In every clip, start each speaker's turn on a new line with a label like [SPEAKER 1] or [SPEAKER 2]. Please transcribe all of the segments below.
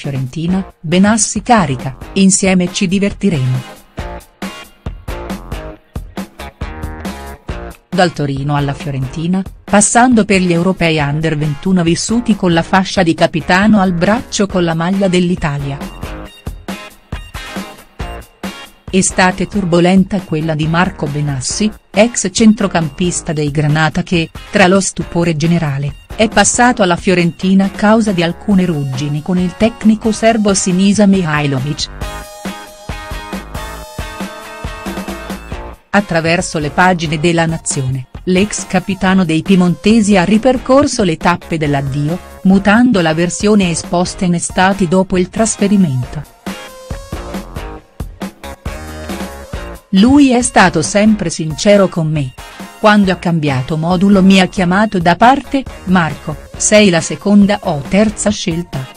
[SPEAKER 1] Fiorentina, Benassi carica, insieme ci divertiremo. Dal Torino alla Fiorentina, passando per gli europei under 21 vissuti con la fascia di capitano al braccio con la maglia dell'Italia. Estate turbolenta quella di Marco Benassi, ex centrocampista dei Granata che, tra lo stupore generale, è passato alla Fiorentina a causa di alcune ruggini con il tecnico serbo Sinisa Mihajlović. Attraverso le pagine della Nazione, l'ex capitano dei piemontesi ha ripercorso le tappe dell'addio, mutando la versione esposta in estate dopo il trasferimento. Lui è stato sempre sincero con me. Quando ha cambiato modulo mi ha chiamato da parte: Marco, sei la seconda o terza scelta.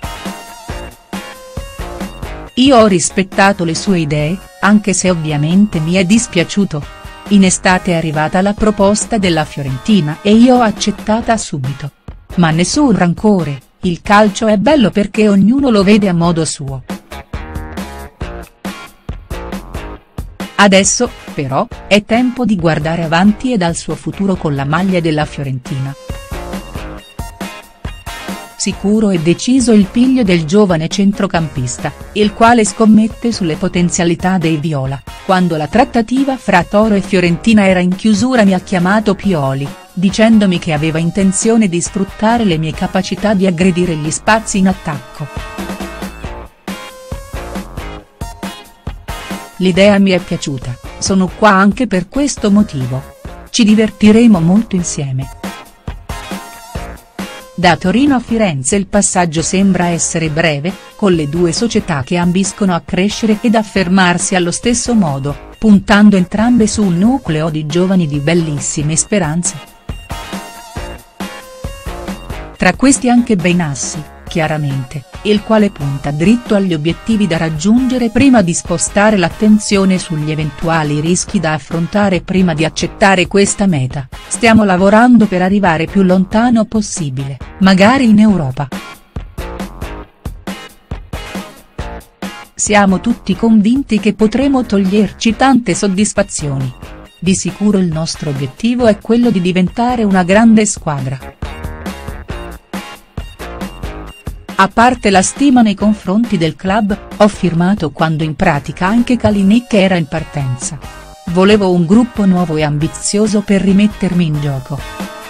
[SPEAKER 1] Io ho rispettato le sue idee, anche se ovviamente mi è dispiaciuto. In estate è arrivata la proposta della Fiorentina e io ho accettata subito. Ma nessun rancore, il calcio è bello perché ognuno lo vede a modo suo. Adesso, però, è tempo di guardare avanti e al suo futuro con la maglia della Fiorentina. Sicuro e deciso il piglio del giovane centrocampista, il quale scommette sulle potenzialità dei viola. Quando la trattativa fra Toro e Fiorentina era in chiusura mi ha chiamato Pioli, dicendomi che aveva intenzione di sfruttare le mie capacità di aggredire gli spazi in attacco. L'idea mi è piaciuta, sono qua anche per questo motivo. Ci divertiremo molto insieme. Da Torino a Firenze il passaggio sembra essere breve, con le due società che ambiscono a crescere ed affermarsi allo stesso modo, puntando entrambe su un nucleo di giovani di bellissime speranze. Tra questi anche Benassi, chiaramente, il quale punta dritto agli obiettivi da raggiungere prima di spostare l'attenzione sugli eventuali rischi da affrontare prima di accettare questa meta. Stiamo lavorando per arrivare più lontano possibile, magari in Europa. Siamo tutti convinti che potremo toglierci tante soddisfazioni. Di sicuro il nostro obiettivo è quello di diventare una grande squadra. A parte la stima nei confronti del club, ho firmato quando in pratica anche Kalinic era in partenza. Volevo un gruppo nuovo e ambizioso per rimettermi in gioco.